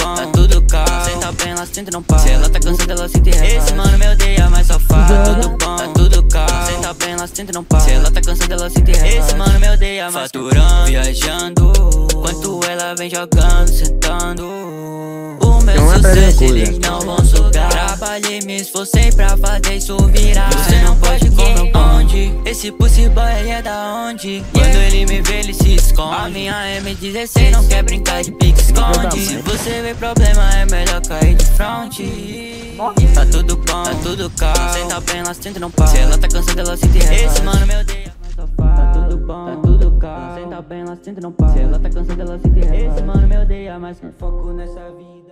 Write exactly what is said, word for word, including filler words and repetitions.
bom, tá tudo calmo. Cê tá bem, ela senta e não para. Se ela tá cansada, ela sente relaxa. Esse mano me odeia, mas só faz. Tá tudo bom, tá tudo calmo. Cê tá bem, ela senta e não para. Se ela tá cansada, ela sente relaxa. Esse mano me odeia, mas faturando, viajando. Enquanto ela vem jogando, sentando. O meu Não é sucesso coisa. eles não vão sugar. Trabalhei, me esforcei pra fazer isso virar. Você não pode com meu bonde. Esse pussy boy aí é da onde? Quando ele me vê, ele se esconde. A minha M dezesseis não quer brincar de pique-esconde. Se você vê problema, é melhor cair de fronte. Tá tudo bom, tá tudo calmo. Cê tá bem, ela senta e não para. Se ela tá cansada, ela sente relaxa. Esse mano me odeia, mas só faz. Tá tudo bom, tá tudo calmo. Cê tá bem, ela senta e não para. Se ela tá cansada, ela sente relaxa. Esse mano me odeia, mas com foco nessa vida.